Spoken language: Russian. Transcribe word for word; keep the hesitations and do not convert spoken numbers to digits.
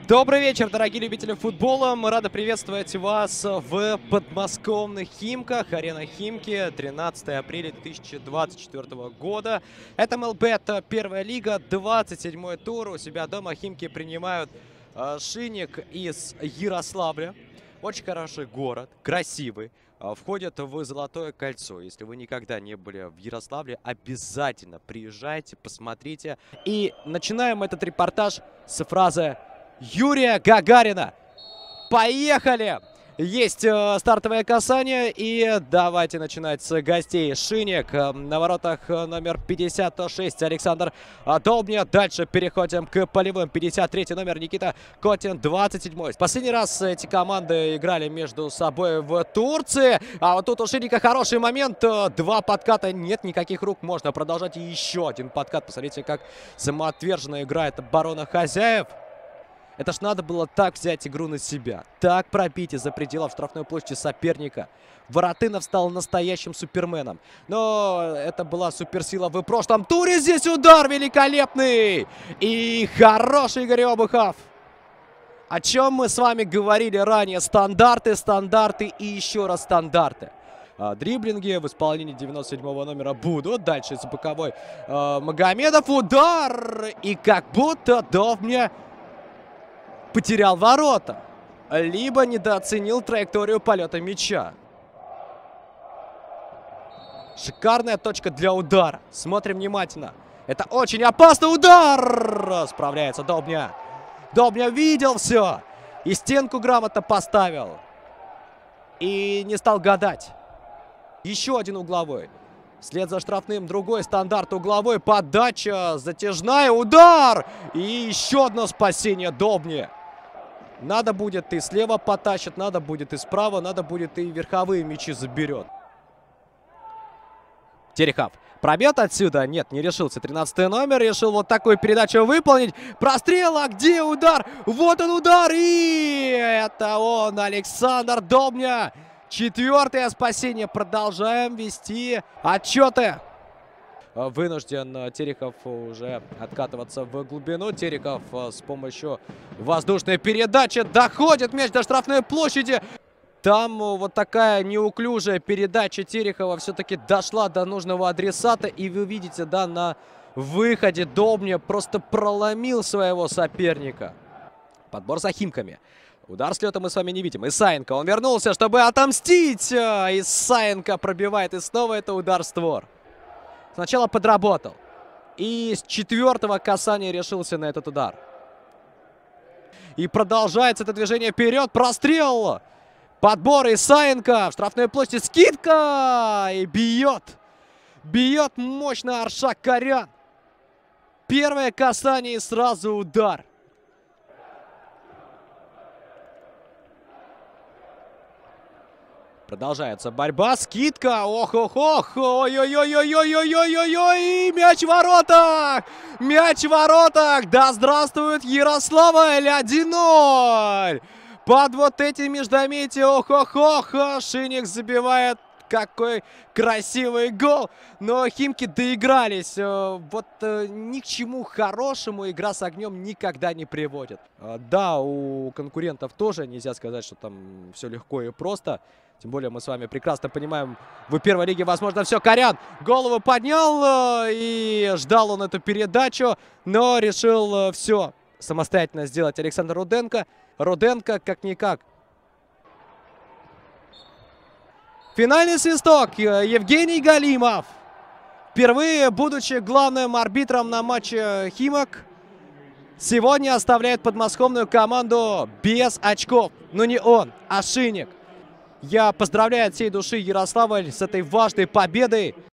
Добрый вечер, дорогие любители футбола. Мы рады приветствовать вас в подмосковных Химках. Арена Химки, тринадцатое апреля две тысячи двадцать четвёртого года. Это МЛБет первая лига, двадцать седьмой тур. У себя дома Химки принимают э, Шинник из Ярославля. Очень хороший город, красивый. Входит в Золотое кольцо. Если вы никогда не были в Ярославле, обязательно приезжайте, посмотрите. И начинаем этот репортаж с фразы Юрия Гагарина. Поехали! Есть э, стартовое касание. И давайте начинать с гостей. Шинник э, на воротах номер пятьдесят шесть Александр Долбня. Дальше переходим к полевым. пятьдесят третий номер Никита Котин, двадцать седьмой. Последний раз эти команды играли между собой в Турции. А вот тут у Шинника хороший момент. Два подката. Нет никаких рук. Можно продолжать. И еще один подкат. Посмотрите, как самоотверженно играет оборона хозяев. Это ж надо было так взять игру на себя. Так пробить из-за пределов штрафной площади соперника. Воротынов стал настоящим суперменом. Но это была суперсила в прошлом туре. Здесь удар великолепный. И хороший Игорь Обухов. О чем мы с вами говорили ранее. Стандарты, стандарты и еще раз стандарты. А, дриблинги в исполнении девяносто седьмого номера будут. Дальше из боковой а, Магомедов. Удар. И как будто Довня потерял ворота, либо недооценил траекторию полета мяча. Шикарная точка для удара. Смотрим внимательно. Это очень опасный удар. Справляется Долбня. Долбня видел все. И стенку грамотно поставил. И не стал гадать. Еще один угловой. Вслед за штрафным другой стандарт угловой. Подача затяжная. Удар. И еще одно спасение Долбни. Надо будет и слева потащит, надо будет и справа, надо будет и верховые мячи заберет. Терехов пробьет отсюда? Нет, не решился. тринадцатый номер решил вот такую передачу выполнить. Прострел, а где удар? Вот он удар, и это он, Александр Долбня. Четвертое спасение. Продолжаем вести отчеты. Вынужден Терехов уже откатываться в глубину. Терехов с помощью воздушной передачи доходит мяч до штрафной площади. Там вот такая неуклюжая передача Терехова все-таки дошла до нужного адресата. И вы видите, да, на выходе Долбня просто проломил своего соперника. Подбор за Химками. Удар с лета мы с вами не видим. Исаенко, он вернулся, чтобы отомстить. Исаенко пробивает, и снова это удар в створ. Сначала подработал. И с четвертого касания решился на этот удар. И продолжается это движение вперед. Прострел. Подбор Исаенко. В штрафной площади скидка. И бьет. Бьет мощно Аршак Карян. Первое касание и сразу удар. Продолжается борьба, скидка, ох-ох-ох, ой-ой-ой-ой-ой-ой-ой-ой-ой, мяч в воротах, мяч в воротах, да здравствует Ярославль, один ноль. Под вот эти междометия, ох-ох-ох, Шинник забивает, какой красивый гол, но Химки доигрались, вот ни к чему хорошему игра с огнем никогда не приводит. Да, у конкурентов тоже нельзя сказать, что там все легко и просто. Тем более мы с вами прекрасно понимаем, в первой лиге, возможно, все. Карян голову поднял, и ждал он эту передачу, но решил все самостоятельно сделать Александр Руденко. Руденко как-никак. Финальный свисток. Евгений Галимов, впервые будучи главным арбитром на матче Химок, сегодня оставляет подмосковную команду без очков. Но не он, а Шинник. Я поздравляю от всей души Ярославль с этой важной победой.